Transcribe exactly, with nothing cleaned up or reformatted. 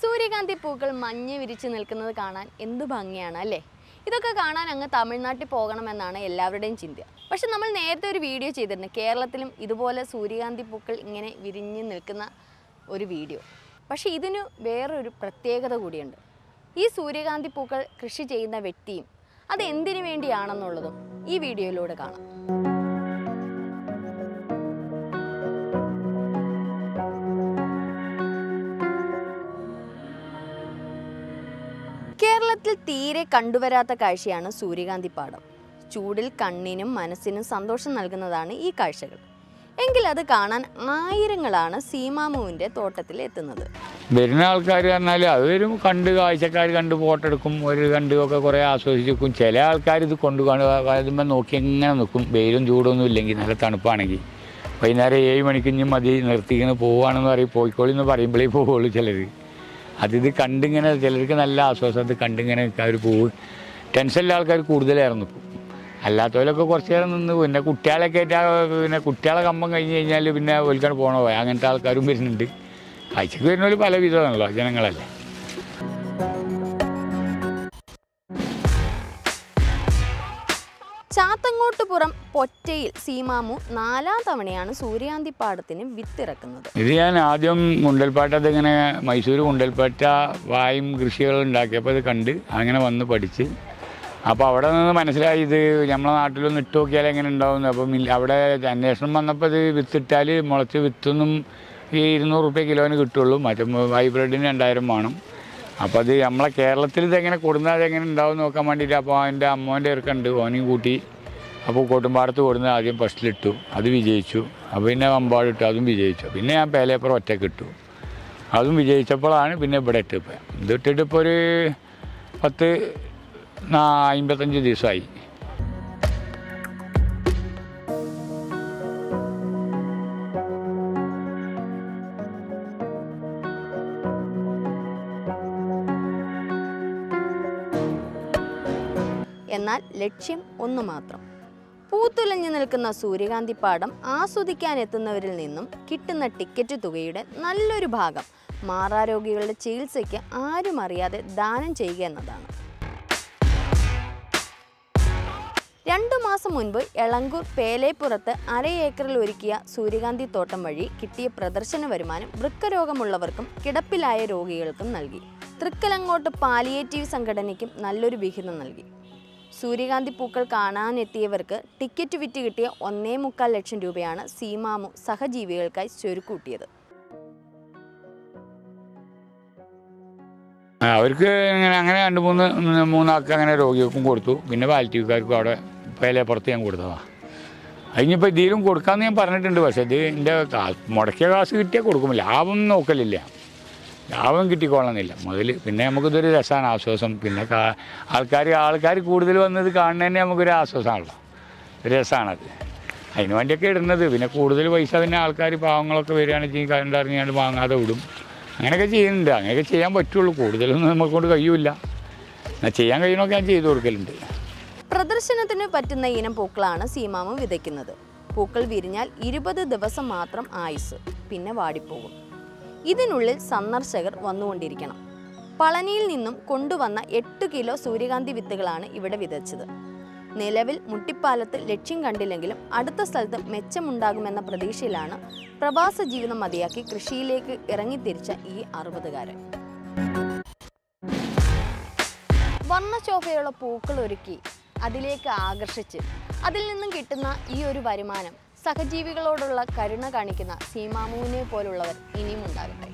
സൂര്യകാന്തി പൂക്കൾ മഞ്ഞ് വിരിച്ച് നിൽക്കുന്നത് കാണാൻ എന്ത് ഭംഗിയാണ് അല്ലേ? ഇതൊക്കെ കാണാൻ അങ്ങ് തമിഴ്നാട്ടിൽ പോകണമെന്നാണ് എല്ലാവരുടെയും ചിന്ത. പക്ഷെ നമ്മൾ നേരത്തെ ഒരു വീഡിയോ ചെയ്തിരുന്നു, കേരളത്തിലും ഇതുപോലെ സൂര്യകാന്തി പൂക്കൾ ഇങ്ങനെ വിരിഞ്ഞ് നിൽക്കുന്ന ഒരു വീഡിയോ. പക്ഷേ ഇതിന് വേറൊരു പ്രത്യേകത കൂടിയുണ്ട്. ഈ സൂര്യകാന്തി പൂക്കൾ കൃഷി ചെയ്യുന്ന വ്യക്തിയും അത് എന്തിനു വേണ്ടിയാണെന്നുള്ളതും ഈ വീഡിയോയിലൂടെ കാണാം. കേരളത്തിൽ തീരെ കണ്ടുവരാത്ത കാഴ്ചയാണ് സൂര്യകാന്തി പാടം. ചൂടിൽ കണ്ണിനും മനസ്സിനും സന്തോഷം നൽകുന്നതാണ് ഈ കാഴ്ചകൾ. എങ്കിൽ അത് കാണാൻ ആയിരങ്ങളാണ് സീമാമുവിൻ്റെ തോട്ടത്തിൽ എത്തുന്നത്. വരുന്ന ആൾക്കാർ പറഞ്ഞാൽ അവരും കണ്ട് കാഴ്ചക്കാർ കണ്ട് ഫോട്ടോ എടുക്കും, ഒരു കണ്ട് ഒക്കെ കുറേ ആസ്വദിച്ചിരിക്കും. ചില ആൾക്കാർ ഇത് കൊണ്ടു കാണുമ്പോൾ നോക്കി എങ്ങനെ നിൽക്കും. വെയിലും ചൂടൊന്നും ഇല്ലെങ്കിൽ നല്ല തണുപ്പാണെങ്കിൽ വൈകുന്നേരം ഏഴ് മണിക്ക് ഇഞ്ഞും മതി നിർത്തിക്കുന്ന പോവുകയാണെന്ന് പറയും, പോയിക്കോളെന്ന് പറയുമ്പോഴേ പോവുള്ളൂ ചിലർ. അതിത് കണ്ടിങ്ങനെ ചിലർക്ക് നല്ല ആശ്വാസം, അത് കണ്ടിങ്ങനെ നിൽക്കുക. ഒരു പൂവ് ടെൻഷനിലെ ആൾക്കാർ കൂടുതലായിരുന്നു. അല്ലാത്തവരൊക്കെ കുറച്ച് നേരം നിന്ന് പിന്നെ കുട്ടികളൊക്കെ ആയിട്ട് പിന്നെ കുട്ടികളെ കമ്പം കഴിഞ്ഞ് കഴിഞ്ഞാൽ പിന്നെ ഒലിക്കാൻ പോകണോ അങ്ങനത്തെ ആൾക്കാരും വരുന്നുണ്ട്. കാഴ്ചക്ക് വരുന്നവർ പല വിധമാണല്ലോ, ജനങ്ങളല്ലേ. ചാത്തങ്ങോട്ടുപുറം പൊറ്റയിൽ സീമാമു നാലാം തവണയാണ് സൂര്യകാന്തി പാടത്തിന് വിത്തിറക്കുന്നത്. ഇത് ഞാൻ ആദ്യം ഗുണ്ടൽപേട്ട ഇങ്ങനെ മൈസൂർ ഗുണ്ടൽപേട്ട വായും കൃഷികൾ ഉണ്ടാക്കിയപ്പോൾ ഇത് കണ്ട് അങ്ങനെ വന്ന് പഠിച്ച് അപ്പോൾ അവിടെ നിന്ന് മനസ്സിലായി ഇത് നമ്മളെ നാട്ടിലൊന്ന് ഇട്ട് നോക്കിയാൽ എങ്ങനെ ഉണ്ടാവുന്നു. അപ്പം അവിടെ അന്വേഷണം വന്നപ്പോൾ ഇത് വിത്തിട്ടാൽ മുളച്ച് വിത്തൊന്നും ഈ ഇരുന്നൂറ് റുപ്യ കിലോന് കിട്ടുള്ളൂ, മറ്റേ ഹൈബ്രിഡിന് രണ്ടായിരം വേണം. അപ്പോൾ അത് നമ്മളെ കേരളത്തിൽ ഇതെങ്ങനെ കൊടുന്നാൽ അതെങ്ങനെ ഉണ്ടാവും നോക്കാൻ വേണ്ടിയിട്ട് അപ്പോൾ എൻ്റെ അമ്മോൻ്റെ ഇറക്കുണ്ട്, ഓനെയും കൂട്ടി അപ്പോൾ കോട്ടുംപാടത്ത് കൊടുന്ന് ആദ്യം ഫസ്റ്റിലിട്ടു, അത് വിജയിച്ചു. അപ്പോൾ പിന്നെ വമ്പാടിട്ടു, അതും വിജയിച്ചു. പിന്നെ ഞാൻ പേലേപ്പുറം ഒറ്റയ്ക്ക് ഇട്ടു, അതും വിജയിച്ചപ്പോഴാണ് പിന്നെ ഇവിടെ ഇട്ടിപ്പോൾ ഇത് ഇട്ടിട്ട് ഇപ്പോൾ ഒരു പത്ത് അമ്പത്തഞ്ച് ദിവസമായി. എന്നാൽ ലക്ഷ്യം ഒന്നു മാത്രം. പൂത്തുലഞ്ഞു നിൽക്കുന്ന സൂര്യകാന്തി പാടം ആസ്വദിക്കാനെത്തുന്നവരിൽ നിന്നും കിട്ടുന്ന ടിക്കറ്റ് തുകയുടെ നല്ലൊരു ഭാഗം മാറാരോഗികളുടെ ചികിത്സയ്ക്ക് ആരും അറിയാതെ ദാനം ചെയ്യുക എന്നതാണ്. രണ്ടു മാസം മുൻപ് എളങ്കൂർ പേലേപ്പുറത്ത് അര ഏക്കറിൽ ഒരുക്കിയ സൂര്യകാന്തി തോട്ടം വഴി കിട്ടിയ പ്രദർശന വരുമാനം വൃക്കരോഗമുള്ളവർക്കും കിടപ്പിലായ രോഗികൾക്കും നൽകി. തൃക്കലങ്ങോട്ട് പാലിയേറ്റീവ് സംഘടനയ്ക്കും നല്ലൊരു വിഹിതം നൽകി. സൂര്യകാന്തി പൂക്കൾ കാണാനെത്തിയവർക്ക് ടിക്കറ്റ് വിറ്റ് കിട്ടിയ ഒന്നേ മുക്കാൽ ലക്ഷം രൂപയാണ് സീമാമു സഹജീവികൾക്കായി ചുരുക്കൂട്ടിയത്. അവർക്ക് ഇങ്ങനെ അങ്ങനെ രണ്ട് മൂന്ന് മൂന്നാൾക്ക് അങ്ങനെ രോഗികൾക്കും കൊടുത്തു, പിന്നെ പാലിറ്റീവുകാർക്കും അവിടെ പേലേപ്പുറത്ത് ഞാൻ കൊടുത്തതാണ്. അതിനിപ്പോൾ ഇതിലും കൊടുക്കാമെന്ന് ഞാൻ പറഞ്ഞിട്ടുണ്ട്. പക്ഷേ ഇത് എൻ്റെ മുടക്കിയ കാശ് കിട്ടിയാൽ കൊടുക്കും, ലാഭം നോക്കലില്ല, ലാഭം കിട്ടിക്കോളണമെന്നില്ല മുതൽ. പിന്നെ നമുക്കിതൊരു രസമാണ്, ആശ്വാസം. പിന്നെ ആൾക്കാർ ആൾക്കാർ കൂടുതൽ വന്നത് കാണുന്നത് തന്നെ നമുക്കൊരു ആശ്വാസമാണല്ലോ, ഒരു രസമാണത്. അതിന് വേണ്ടിയൊക്കെ ഇടുന്നത്. പിന്നെ കൂടുതൽ പൈസ പിന്നെ ആൾക്കാർ പാവങ്ങളൊക്കെ വരികയാണെന്ന് വെച്ചാൽ കണ്ടറിഞ്ഞാണ്ട് വാങ്ങാതെ വിടും. അങ്ങനെയൊക്കെ ചെയ്യുന്നുണ്ട്, അങ്ങനെയൊക്കെ ചെയ്യാൻ പറ്റുള്ളൂ. കൂടുതലൊന്നും നമുക്കൊണ്ട് കഴിയൂല, എന്നാൽ ചെയ്യാൻ കഴിയണമൊക്കെ ഞാൻ ചെയ്തു കൊടുക്കലുണ്ട്. പ്രദർശനത്തിന് പറ്റുന്ന ഇനം പൂക്കളാണ് സീമാമു വിതയ്ക്കുന്നത്. പൂക്കൾ വിരിഞ്ഞാൽ ഇരുപത് ദിവസം മാത്രം ആയുസ്, പിന്നെ വാടിപ്പോകും. ഇതിനുള്ളിൽ സന്ദർശകർ വന്നുകൊണ്ടിരിക്കണം. പളനിയിൽ നിന്നും കൊണ്ടുവന്ന എട്ട് കിലോ സൂര്യകാന്തി വിത്തുകളാണ് ഇവിടെ വിതച്ചത്. നിലവിൽ മുട്ടിപ്പാലത്ത് ലക്ഷ്യം കണ്ടില്ലെങ്കിലും അടുത്ത സ്ഥലത്ത് മെച്ചമുണ്ടാകുമെന്ന പ്രതീക്ഷയിലാണ് പ്രവാസ ജീവിതം മതിയാക്കി കൃഷിയിലേക്ക് ഇറങ്ങിത്തിരിച്ച ഈ അറുപതുകാരൻ. വർണ്ണശോഭയുള്ള പൂക്കൾ ഒരുക്കി അതിലേക്ക് ആകർഷിച്ച് അതിൽ നിന്നും കിട്ടുന്ന ഈ ഒരു വരുമാനം സഹജീവികളോടുള്ള കരുണ കാണിക്കുന്ന സീമാമുവിനെ പോലുള്ളവർ ഇനിയും ഉണ്ടാകട്ടെ.